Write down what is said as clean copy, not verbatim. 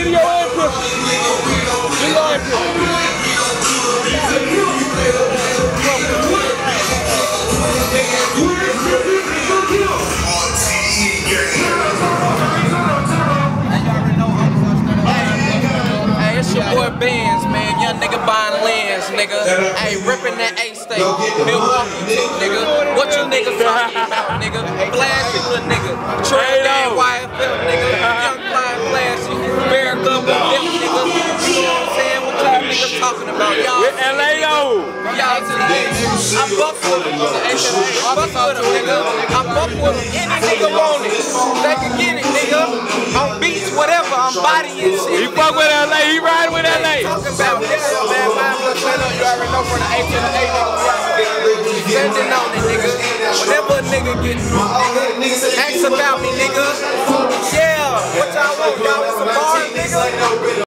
video and picture. Video and picture. Hey, it's your boy Benz, man. Young nigga buying lands, nigga. Hey, ripping that A-State. Milwaukee, nigga. What you niggas talking about, nigga? Flashy little nigga. Trinidad YFL, nigga. Young flying flashy. Bear Club with them, nigga. You know what I'm saying? What y'all niggas talking about? Y'all. With LAO. Y'all today. I fuck with them. I fuck with them, nigga. I fuck with them. Any nigga want it. They can get it, nigga. On beats, whatever. I'm bodying shit. He fuck with LA. He ride with LA. Talking about this, man. You already know from the A to the A, nigga. Sending on it, nigga. Whenever a nigga gets me, nigga, ask about me, nigga. Yeah, what y'all want? Y'all want some bars, nigga?